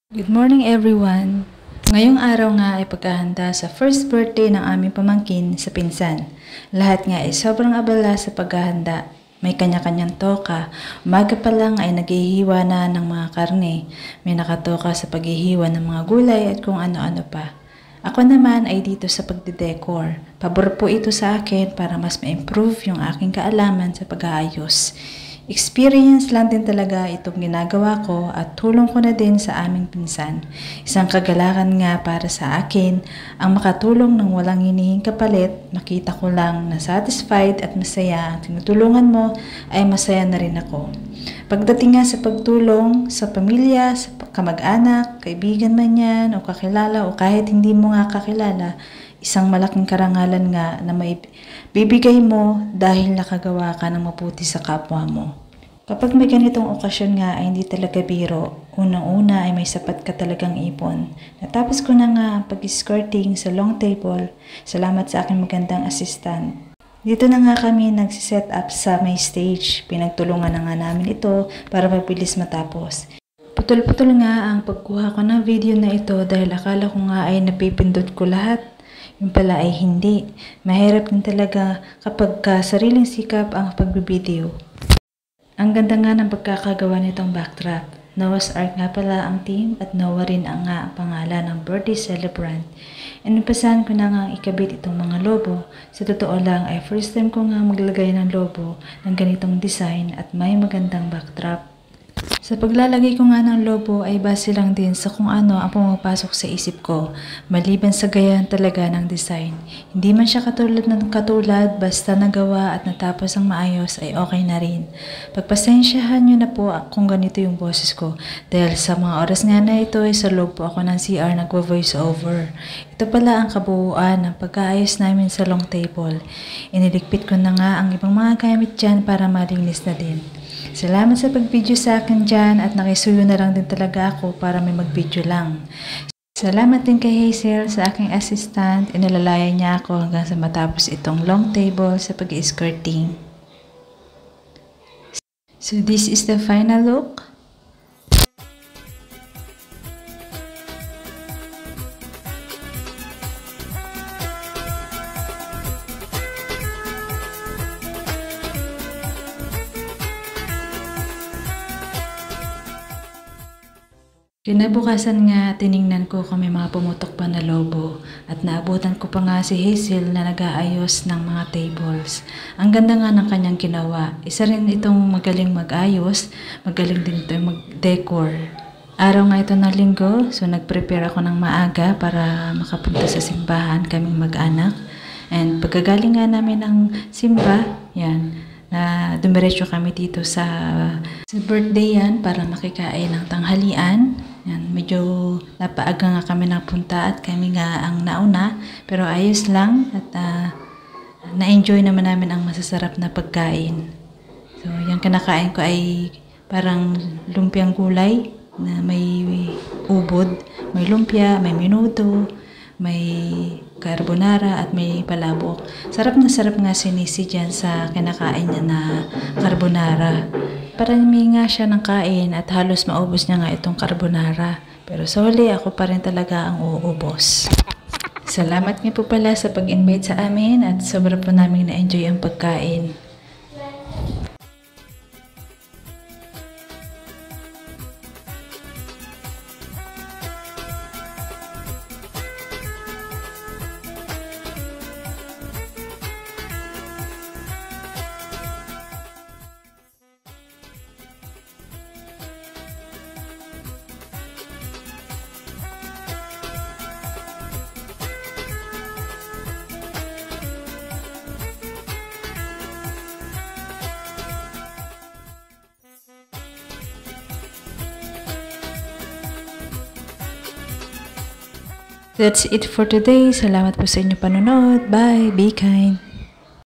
Good morning everyone! Ngayong araw nga ay paghahanda sa first birthday ng aming pamangkin sa pinsan. Lahat nga ay sobrang abala sa paghahanda. May kanya-kanyang toka. Umaga pa lang ay naghihiwa na ng mga karne. May nakatoka sa paghihiwa ng mga gulay at kung ano-ano pa. Ako naman ay dito sa pagdedecor. Pabor po ito sa akin para mas ma-improve yung aking kaalaman sa pag-aayos. Experience lang din talaga itong ginagawa ko at tulong ko na din sa aming pinsan. Isang kagalakan nga para sa akin ang makatulong ng walang hinihing kapalit. Makita ko lang na satisfied at masaya ang tinutulungan mo ay masaya na rin ako. Pagdating nga sa pagtulong sa pamilya, sa kamag-anak, kaibigan man yan o kakilala o kahit hindi mo nga kakilala, isang malaking karangalan nga na may bibigay mo dahil nakagawa ka ng mabuti sa kapwa mo. Kapag may ganitong okasyon nga ay hindi talaga biro. Unang-una ay may sapat ka talagang ipon. Natapos ko na nga ang pag-escorting sa long table. Salamat sa aking magandang assistant. Dito na nga kami nagsiset up sa may stage. Pinagtulungan na nga namin ito para mabilis matapos. Putol-putol nga ang pagkuha ko ng video na ito dahil akala ko nga ay napipindot ko lahat. Yung pala ay hindi. Mahirap din talaga kapag sariling sikap ang pagbibideo. Ang ganda nga ng pagkakagawa nitong backdrop. Noah's Ark nga pala ang team at Noah rin ang nga ang pangalan ng birthday celebrant. Inumpasahan ko na nga ikabit itong mga lobo. Sa totoo lang ay first time ko nga maglagay ng lobo ng ganitong design at may magandang backdrop. Sa paglalagay ko nga ng lobo ay base lang din sa kung ano ang pumapasok sa isip ko, maliban sa gayahan talaga ng design. Hindi man siya katulad basta nagawa at natapos ang maayos ay okay na rin. Pagpasensyahan nyo na po kung ganito yung boses ko dahil sa mga oras nga na ito ay sa loob po ako ng CR nagvo-voice over. Ito pala ang kabuuan ng pagkaayos namin sa long table. Iniligpit ko na nga ang ibang mga gamit dyan para malinis na din. Salamat sa pag-video sa akin dyan at nakisuyo na lang din talaga ako para may mag-video lang. Salamat din kay Hazel sa aking assistant. Inalalaya niya ako hanggang sa matapos itong long table sa pag-escorting. So this is the final look. Kinabukasan nga, tiningnan ko kung may mga pumutok pa na lobo at naabutan ko pa nga si Hazel na nag-aayos ng mga tables. Ang ganda nga ng kanyang ginawa. Isa rin itong magaling mag-ayos, magaling din ito mag-decor. Araw nga ito ng linggo, so nag-prepare ako ng maaga para makapunta sa simbahan kaming mag-anak. And pagkagaling nga namin ng simba, yan, na dumiretso kami dito sa birthday yan para makikain ng tanghalian. Yan, medyo napaaga nga kami napunta at kami nga ang nauna pero ayos lang at na-enjoy naman namin ang masasarap na pagkain. So yung kinakain ko ay parang lumpiang gulay na may ubod, may lumpia, may minuto, may carbonara at may palabok. Sarap na sarap nga si Nisi dyan sa kinakain niya na carbonara. Parami nga siya ng kain at halos maubos niya nga itong carbonara. Pero sa huli ako pa rin talaga ang uubos. Salamat nga po pala sa pag-invite sa amin at sobra po namin na-enjoy ang pagkain. That's it for today. Salamat po sa inyong panonood. Bye! Be kind!